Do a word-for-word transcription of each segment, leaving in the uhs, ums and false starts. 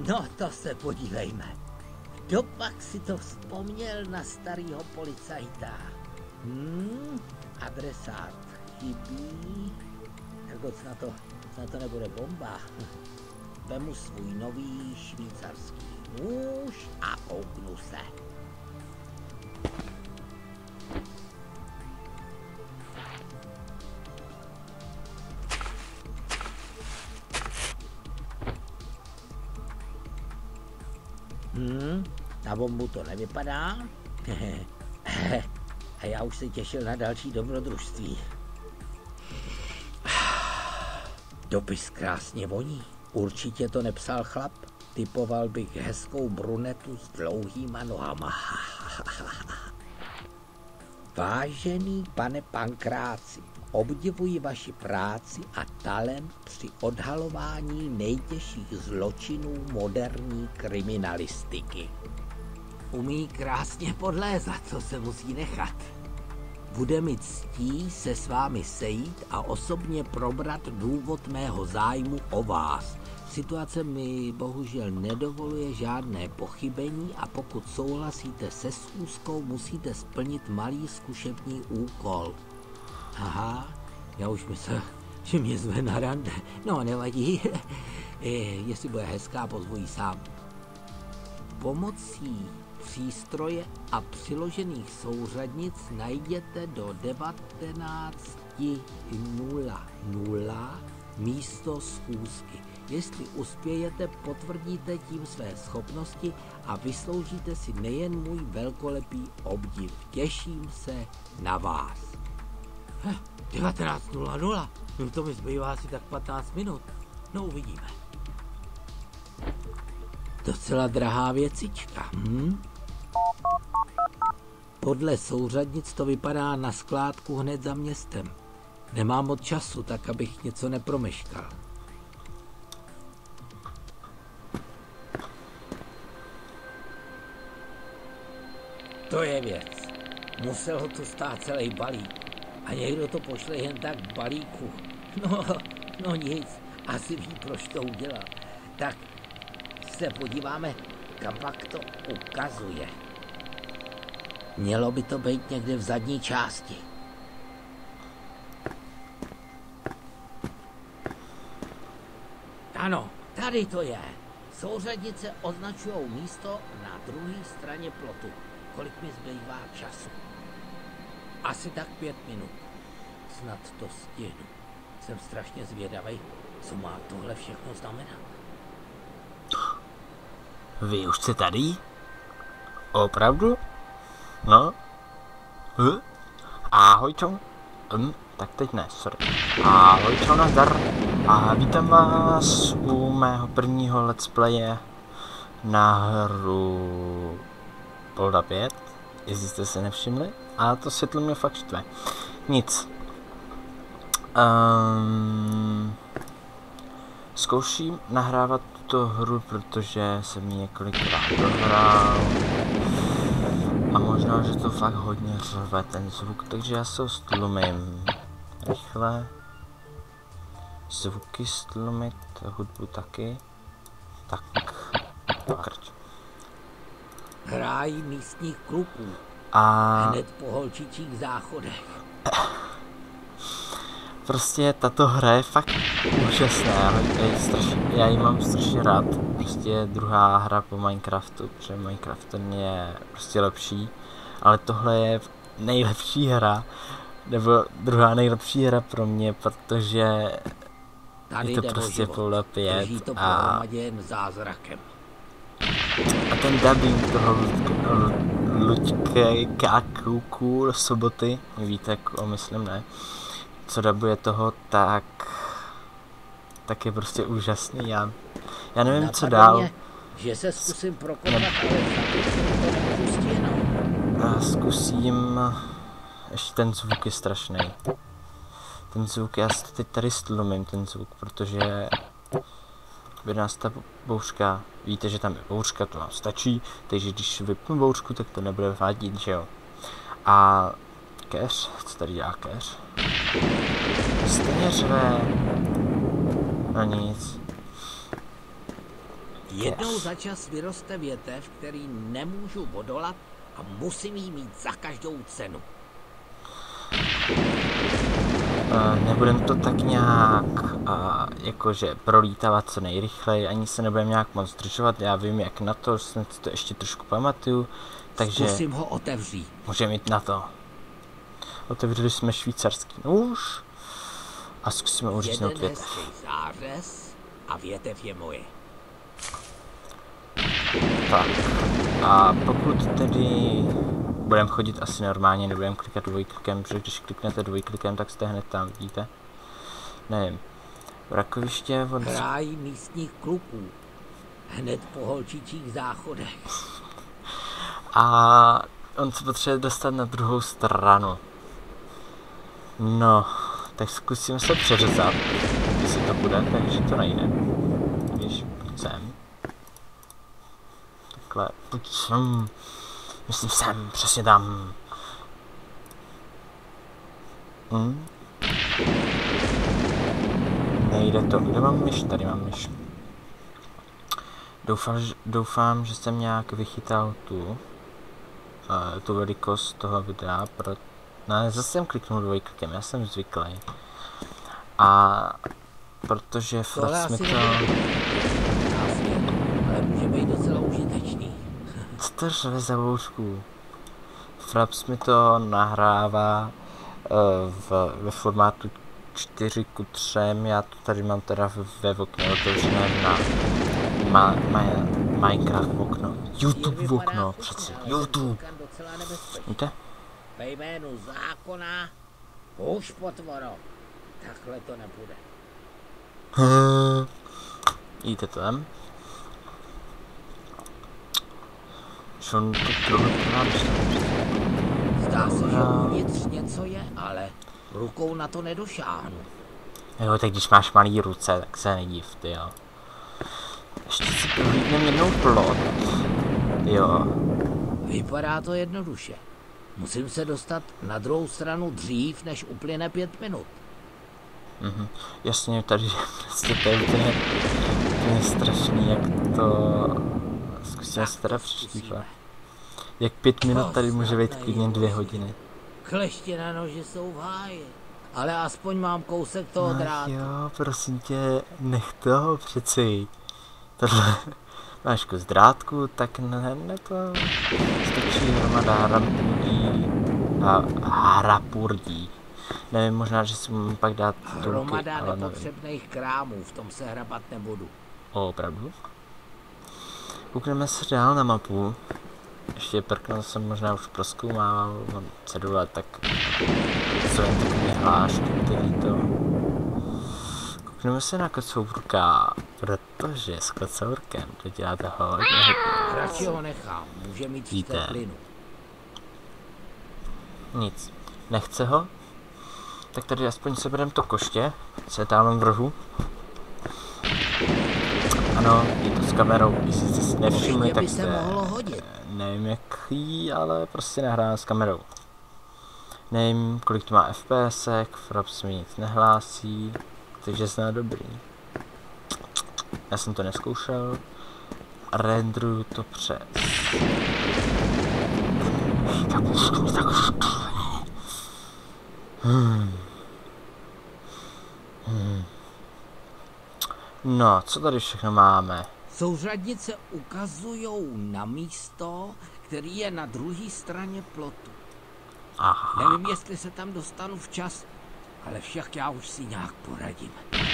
No to se podívejme. Kdopak si to vzpomněl na starýho policajta? Hmm, adresát chybí. Tak moc na to, na to nebude bomba. Vemu svůj nový švýcarský nůž a kouknu se. Hmm, na bombu to nevypadá. A já už se těšil na další dobrodružství. Dopis krásně voní. Určitě to nepsal chlap. Typoval bych hezkou brunetu s dlouhýma nohama. Vážený pane Pankráci, obdivuji vaši práci a talent při odhalování nejtěžších zločinů moderní kriminalistiky. Umí krásně podlézat, co se musí nechat. Bude mi ctí se s vámi sejít a osobně probrat důvod mého zájmu o vás. Situace mi bohužel nedovoluje žádné pochybení a pokud souhlasíte se schůzkou, musíte splnit malý zkušební úkol. Aha, já už myslel, že mě zve na rande. No, nevadí. Jestli bude hezká, pozvu jí sám. Pomocí přístroje a přiložených souřadnic najděte do devatenáct nula nula místo schůzky. Jestli uspějete, potvrdíte tím své schopnosti a vysloužíte si nejen můj velkolepý obdiv. Těším se na vás. devatenáct nula nula, no to mi zbývá asi tak patnáct minut. No uvidíme. Docela drahá věcička, hm? Podle souřadnic to vypadá na skládku hned za městem. Nemám moc času, tak abych něco nepromeškal. To je věc. Musel ho tu stát celý balík. A někdo to pošle jen tak v balíku. No, no nic. Asi ví, proč to udělal. Tak se podíváme, kam pak to ukazuje. Mělo by to být někde v zadní části. Ano, tady to je. Souřadnice označují místo na druhé straně plotu. Kolik mi zbývá času? Asi tak pět minut. Snad to stihnu. Jsem strašně zvědavý, co má tohle všechno znamenat. Vy už jste tady? Opravdu? No? Hm? Ahoj čau. Hm, tak teď ne, sorry. Ahoj čau, nazdar. A vítám vás u mého prvního let's playe na hru Polda pět, jestli jste se nevšimli. A to světlo mě fakt štve. Nic. Um, zkouším nahrávat tuto hru, protože jsem ji několikrát dohrál. A možná, že to fakt hodně řve ten zvuk, takže já se ho stlumím rychle. Zvuky stlumit, hudbu taky. Tak, krč. Hrájí místních kluků. A hned po holčičích záchodech. Prostě tato hra je fakt úžasná, je strašně, já ji mám strašně rád. Prostě je druhá hra po Minecraftu, protože Minecraft je prostě lepší, ale tohle je nejlepší hra, nebo druhá nejlepší hra pro mě, protože Tady je to prostě Polda pět a jen zázrakem. A ten dubbing toho Luďka Kuku Soboty, víte, jak myslím, ne? Co dabuje toho, tak tak je prostě úžasný. Já, já nevím, Napadlo co dál. Mě, že se zkusím prokopat, ale Já zkusím, ještě ten zvuk je strašný. Ten zvuk, já si teď tady stlumím ten zvuk, protože by nás ta bouřka, víte, že tam je bouřka, to vám stačí, takže když vypnu bouřku, tak to nebude vadit, že jo. A keř, co tady dělá keř? Stejně řve. No nic. Jednou za čas vyroste větev, který nemůžu odolat a musím jí mít za každou cenu. Uh, nebudem to tak nějak uh, jakože prolítávat co nejrychleji, ani se nebudem nějak moc zdržovat, já vím jak na to, jsem si to ještě trošku pamatuju, takže Zkusím ho otevřít. můžeme jít na to. Otevřeli jsme švýcarský nůž a zkusíme uříznout Jeden větev. hezký zářez a větev je moje. Tak, a pokud tedy budeme chodit asi normálně, nebudeme klikat dvojklikem, protože když kliknete dvojklikem, tak jste hned tam, vidíte? Nevím. Rakoviště od... Ráj místních kluků. Hned po holčičích záchodech. A on se potřebuje dostat na druhou stranu. No, tak zkusíme se přeřezat, jestli to bude, takže to nejde. Když sem. Takhle, pojď sem. Myslím sem, přesně tam. Hm? Nejde to, kde mám myš? Tady mám myš. Doufám, že, doufám, že jsem nějak vychytal tu, uh, tu velikost toho videa, pro... No, zase jsem kliknul dvojklikem, já jsem zvyklý. A protože Fraps mi to... Ale může být docela užitečný. Co to řve za boušku? Fraps mi to nahrává uh, v, ve formátu čtyři ku tři, já to tady mám teda ve okně otevřeném na ma, ma, Minecraft okno. YouTube okno, přece, YouTube. Víte? Ve jménu zákona, už potvoro, takhle to nebude. Jíte to tam? Šon to trochu nám Zdá se, že uvnitř něco je, ale rukou na to nedošáhnu. Jo, tak když máš malý ruce, tak se nediv, ty jo. Ještě si prohlídnem jednou plot. Jo. Vypadá to jednoduše. Musím se dostat na druhou stranu dřív, než uplyne pět minut. Mhm. Jasně, tady prostě to je úplně, úplně strašný, jak to... Zkusíme se teda přečtívat. Jak pět minut tady může být klidně dvě hodiny. Kleště na noži jsou v háji, ale aspoň mám kousek toho no drátu. Jo, prosím tě, nech toho přeci. Tohle máš kus drátku, tak ne, ne to stačí hromada hrampurdí a harapurdí. Nevím, možná, že si můžu pak dát Hromada nepotřebných krámů, v tom se hrabat nebudu. O, opravdu? Koukneme se dál na mapu. Ještě prknul jsem, možná už prozkoumával, mám cedule, tak jsou jen takový hlášky, který to... Koukneme se na kocourka, protože s kocourkem to děláte hodně. Radši ho nechám, může mít v teplinu. Nic, nechce ho? Tak tady aspoň seberem to koště, co je tam v rohu. Ano, je to s kamerou, jestli jste si nevšimli, tak jste... Nevím jaký, ale prostě nahrávám s kamerou. Nevím, kolik to má F P S ek, Fraps mi nic nehlásí, takže zná dobrý. Já jsem to neskoušel. Renderuju to přes... Hmm. Hmm. No, co tady všechno máme? Souřadnice ukazujou na místo, který je na druhé straně plotu. Aha. Nevím, jestli se tam dostanu včas, ale však já už si nějak poradím.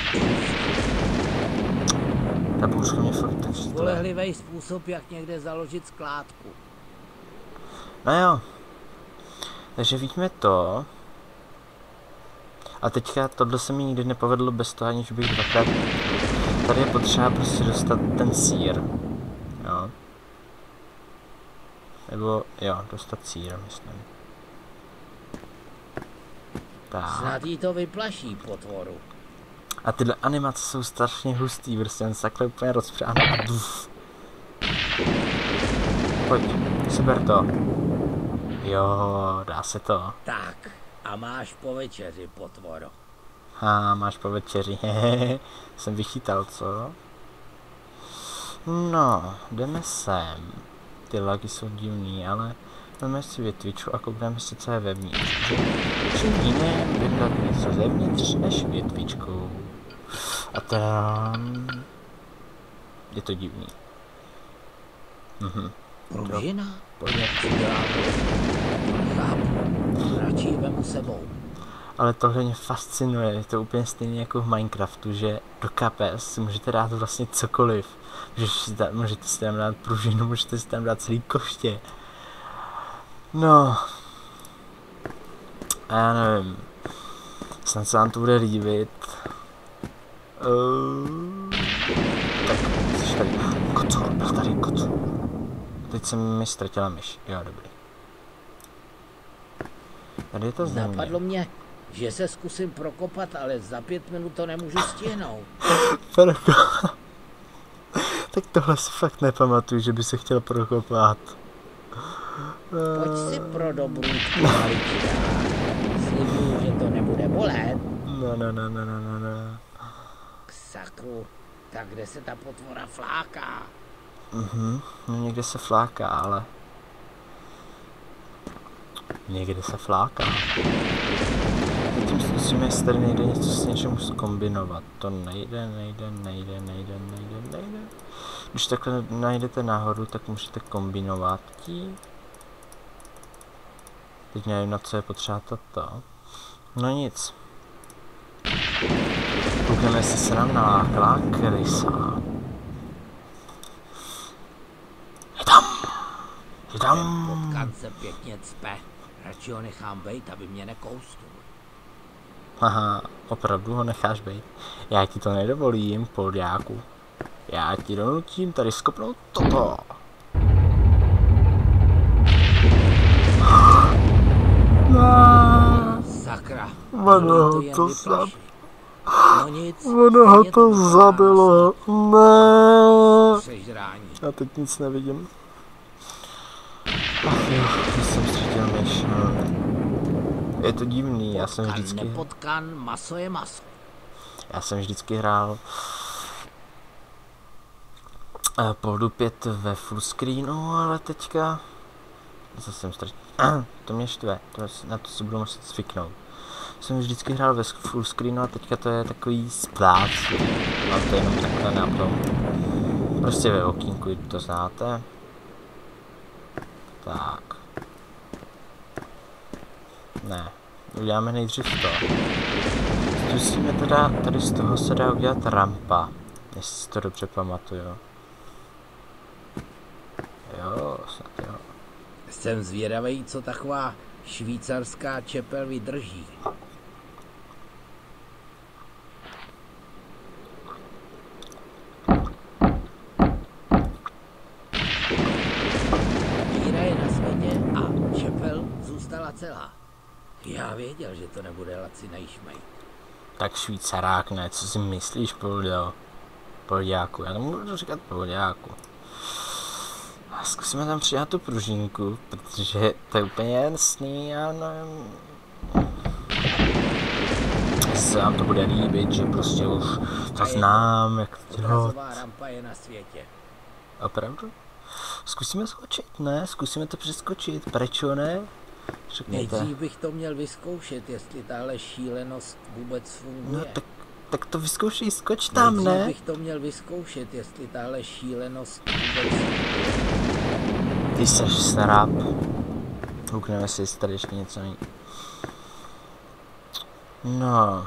Ta bouřka mě fakt tak štve. Spolehlivý způsob, jak někde založit skládku. No jo. Takže vidíme to. A teďka tohle se mi nikdy nepovedlo bez toho, aniž bych dvakrát... Tady je potřeba prostě dostat ten sýr. Jo. Nebo, jo, dostat sýr, myslím. Tak. Snad jí to vyplaší potvoru. A tyhle animace jsou strašně hustý, prostě on se takhle úplně rozpřáhne a duf. Pojď, seber to. Jo, dá se to. Tak, a máš po večeři, potvoro. A máš po večeři, hehehe, jsem vychytal, co? No, jdeme sem. Ty lagy jsou divný, ale jdeme si větvičku a koukneme si, co je vevnitř. Že čím jiným vydat něco zevnitř než větvičkou. A tam je to divný. Mhm. Pružina? Pojďme. Nechápu. Radši ji vemu sebou. Ale tohle mě fascinuje, je to úplně stejné jako v Minecraftu, že do kapes si můžete dát vlastně cokoliv. Můžete si tam dát pružinu, můžete si tam dát celý koště. No. A já nevím. Snad se vám to bude líbit. Uh, tak, jsi tady. Kocor, byl tady kocor. Teď jsem mi ztratila myš. Jo, dobrý. Tady je to země. Napadlo mě, že se zkusím prokopat, ale za pět minut to nemůžu stihnout. Prokopat. Tak tohle si fakt nepamatuju, že by se chtěl prokopat. Pojď si pro dobrů, malička. Slibuju, že to nebude bolet. No, no, no, no, no, no, no. K sakru, tak kde se ta potvora fláká? Mhm, no někde se fláká, ale... Někde se fláká. Zatím zkusíme, jestli tady nejde něco s něčím zkombinovat. To nejde, nejde, nejde, nejde, nejde, nejde. Když takhle najdete nahoru, tak můžete kombinovat tí. Teď nevím, na co je potřeba toto. No nic. Koukneme, jestli se nám nalákala krysa. Je tam! Je tam! Potkan se pěkně cpe. Radši ho nechám bejt, aby mě nekousnul. Aha, opravdu ho necháš bejt. Já ti to nedovolím, polďáku. Já ti donutím tady skopnout toto. No. Sakra. Ono ho to to zabilo. No nic. Ono ho to zabilo. Ne. Přežrání. Já teď nic nevidím. Ach jo, já jsem ztratil myš. Je to divný, já jsem Potkan, vždycky... nepotkan, maso je maso. Já jsem vždycky hrál Poldu pět ve fullscreenu, ale teďka... Zase jsem ztratil... To mě štve, to, na to si budu muset zvyknout. Jsem vždycky hrál ve fullscreenu a teďka to je takový splác. Mám to jenom takhle na tom. Prostě ve okýnku, to znáte. Tak. Ne, uděláme nejdřív to. Zkusíme teda, tady z toho se dá udělat rampa, jestli si to dobře pamatuju. Jo, snad jo. Jsem zvědavý, co taková švýcarská čepel vydrží. Díra je na světě a čepel zůstala celá. Já věděl, že to nebude lacinej šmej. Tak švýcarák ne, co si myslíš, Poldo? Polďáku, já nemůžu říkat Polďáku. Zkusíme tam přidat tu pružinku, protože to je úplně jasný, já nevím. Se vám to bude líbit, že prostě už to znám, jak to dělat. Odrazová rampa je na světě. Opravdu? Zkusíme skočit, ne? Zkusíme to přeskočit, prečo ne? Řekněte. Nejdřív bych to měl vyzkoušet, jestli tahle šílenost vůbec funguje. No tak, tak to vyzkoušej, skoč tam, Nejdřív ne? bych to měl vyzkoušet, jestli tahle šílenost vůbec funguje. Ty seš srap. Koukneme si, jestli tady ještě něco není. No.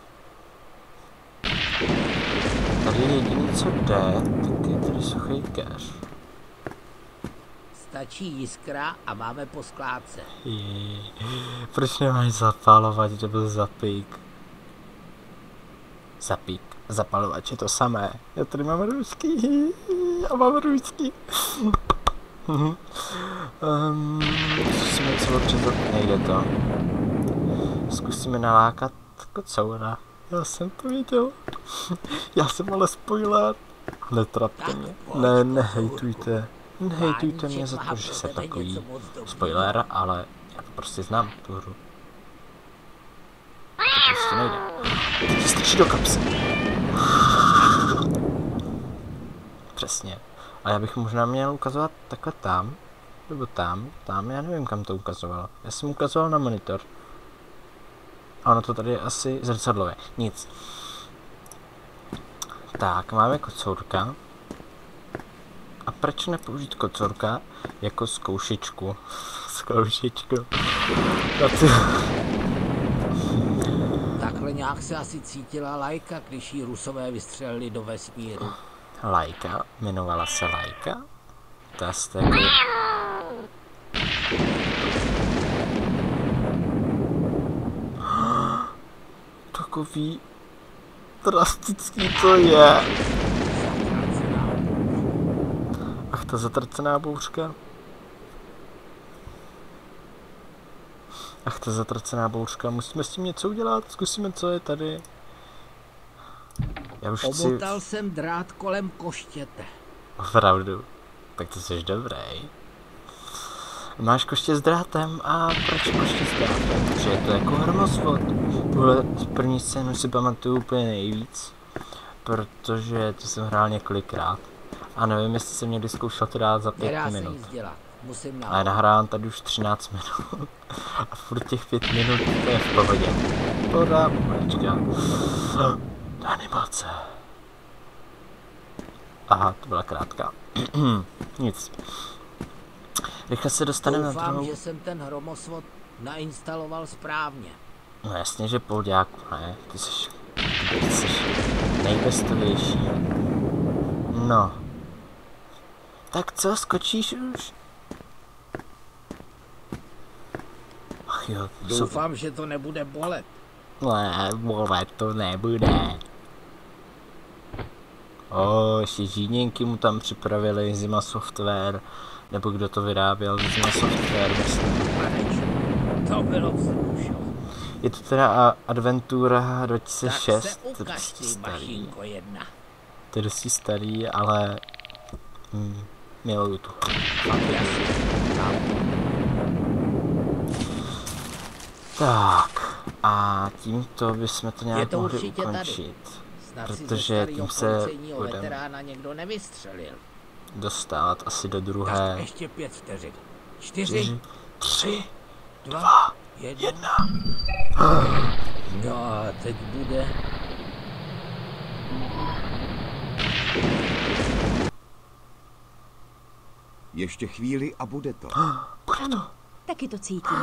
Tady jediný, co jde, tak je tady suchý keř. Stačí jiskra a máme po skládce. Jej. Proč nemáš zapalovač nebo zapík? Zapík, zapalovač je to samé. Já tady mám růzky. Já mám růzky. um, zkusíme něco odřezat, nejde to. Zkusíme nalákat kocoura. Já jsem to viděl. Já jsem ale spoiler. Netrapte mě. Ne, nehejtujte. Nehejtujte mě za to, že jsem takový spoiler, ale já to prostě znám, tu hru. To prostě nejde. Teď strčí do kapsy. Přes jasně. A já bych možná měl ukazovat takhle tam, nebo tam, tam, já nevím, kam to ukazoval. Já jsem ukazoval na monitor. A ono to tady je asi zrcadlové. Nic. Tak, máme kocourka. A proč nepoužít kocourka jako zkoušičku? Zkoušičku. Takhle nějak se asi cítila Lajka, když jí Rusové vystřelili do vesmíru. Lajka? Jmenovala se Lajka? To je jako... Takový drastický to je. Ach, ta zatracená bouřka. Ach, ta zatracená bouřka. Musíme s tím něco udělat. Zkusíme, co je tady. Já už chci... Omotal jsem drát kolem koštěte. Opravdu. Tak to jsi dobrý. Máš koště s drátem a proč koště s drátem? Protože je to jako hromosvod. Tuhle první scénu si pamatuju úplně nejvíc. Protože to jsem hrál několikrát. A nevím, jestli jsem někdy zkoušel to dát za pět Nedá minut. se nic dělat. Musím na. Ale nahrávám tady už třináct minut. A furt těch pět minut to je v pohodě. Poda, počka. Animace. Aha, to byla krátká. Nic. Rychle se dostaneme na Doufám, druhou. že jsem ten hromosvod nainstaloval správně. No jasně, že polďáku, ne? Ty jsi, ty jsi nejbestovější. No. Tak co, skočíš už? Ach jo, Doufám, že to nebude bolet. Ne, bolet to nebude. O, ještě žíněnky mu tam připravili, Zima Software, nebo kdo to vyráběl, Zima Software, myslím. To bylo vzrušo. Je to teda Adventura dva tisíce šest, Tak se to je ukaž, dosti ty starý. mašinko jedna. To je dosti starý, ale hm, miluju to. Tak, a tímto bychom to Je nějak to mohli určitě ukončit. Snad si ze Protože starého tím se policejního budeme veterána někdo nevystřelil. dostávat asi do Tak druhé. ještě pět vteřin. Čtyři, Čtyři, tři, dva, jedna. jedna. No a teď bude... Ještě chvíli a bude to. Ano, taky to cítím.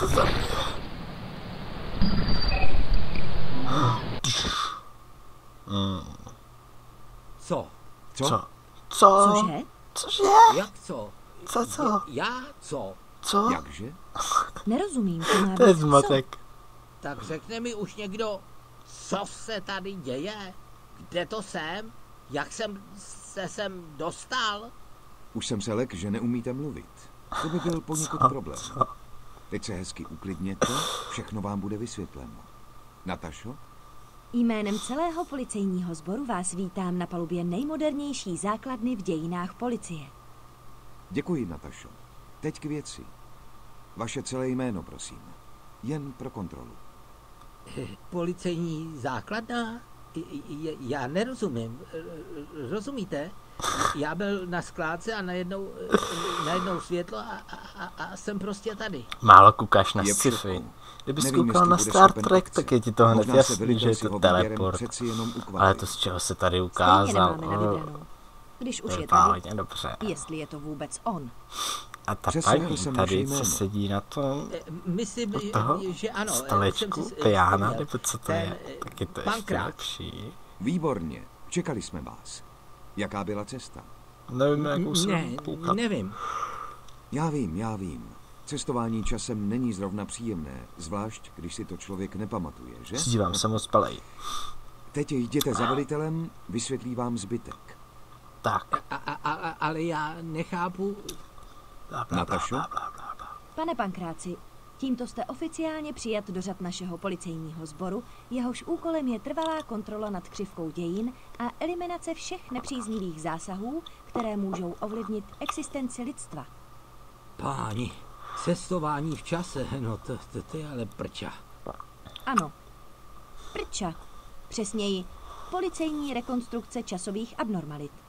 Co? Co? Co? Co? Cože? Cože? Jak co? Co, co? Já co? Co? Jakže? Nerozumím, to má To je být zmatek. Tak řekne mi už někdo, co se tady děje? Kde to jsem? Jak jsem se sem dostal? Už jsem se lek, že neumíte mluvit. To by byl poněkud Co? problém. Co? Teď se hezky uklidněte, všechno vám bude vysvětleno. Natašo? Jménem celého policejního sboru vás vítám na palubě nejmodernější základny v dějinách policie. Děkuji, Natašo. Teď k věci. Vaše celé jméno, prosím. Jen pro kontrolu. Policejní základna? J- Já nerozumím. Rozumíte? Já byl na skládce a najednou, najednou světlo a, a, a jsem prostě tady. Málo koukáš na Je sci-fi. přitom. Kdybys Nevím, koukal jestli na bude Star schopen Trek, akce. tak je ti to hned Možná se jasný, velitel že je s to jeho výběrem teleport. přeci jenom ukvape. Ale to, z čeho se tady Stejně ukázal, nemáme na oh, vybranou. Když už to je je tady, vážně dobře. jestli je to vůbec on. A ta Přesně, paní jsem tady, naše co jméno. sedí na tom Myslím, u toho že ano. stolečku, jsem si pijána, vzpomněl. nebo co to Ten, je, tak je to ještě Pankrát. lepší. Výborně. Čekali jsme vás. Jaká byla cesta? Nevím, jakou jsem Ne, koukal. nevím. Já vím, já vím. Cestování časem není zrovna příjemné, zvlášť když si to člověk nepamatuje, že? Dívám se moc palej. Teď jděte za velitelem, vysvětlí vám zbytek. Tak. A, a, a, ale já nechápu. Bla, bla, Natašo? bla, bla, bla, bla. Pane Pankráci, tímto jste oficiálně přijat do řad našeho policejního sboru, jehož úkolem je trvalá kontrola nad křivkou dějin a eliminace všech nepříznivých zásahů, které můžou ovlivnit existenci lidstva. Páni, cestování v čase, no to, to, to je ale prča. Ano. Prča. Přesněji, policejní rekonstrukce časových abnormalit.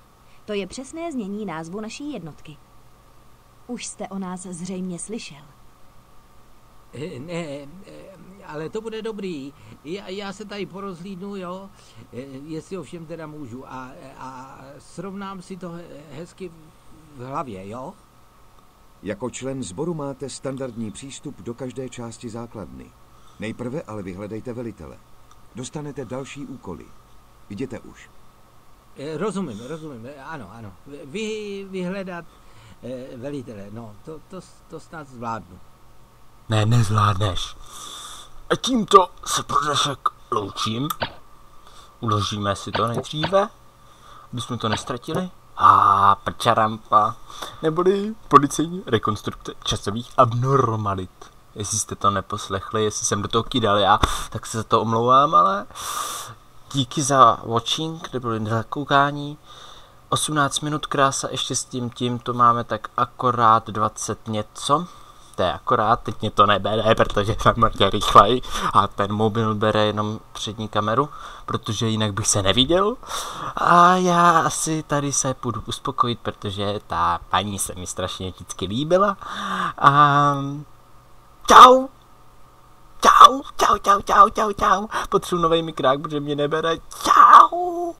To je přesné znění názvu naší jednotky. Už jste o nás zřejmě slyšel. Eh, Ne, eh, ale to bude dobrý. Já, já se tady porozhlídnu, jo, eh, jestli ovšem teda můžu. A, a srovnám si to he- hezky v hlavě, jo? Jako člen sboru máte standardní přístup do každé části základny. Nejprve ale vyhledejte velitele. Dostanete další úkoly. Jděte už. Eh, Rozumím, rozumím, eh, ano, ano. Vy, vyhledat eh, velitele, no, to, to, to snad zvládnu. Ne, nezvládneš. A tímto se pro dnešek loučím. Uložíme si to nejdříve, aby jsme to nestratili. A prčarampa. Neboli policejní rekonstrukce časových abnormalit. Jestli jste to neposlechli, jestli jsem do toho kydal já, tak se za to omlouvám, ale díky za watching, nebo za koukání. osmnáct minut krása, ještě s tím tím, to máme tak akorát dvacet něco. To je akorát, teď mě to nebere, protože jsem mrtě rychlej a ten mobil bere jenom přední kameru, protože jinak bych se neviděl. A já asi tady se půjdu uspokojit, protože ta paní se mi strašně vždycky líbila. A čau! Čau, čau, čau, čau, čau, čau. Potřebuji nový mikrák, protože mě nebere. Čau!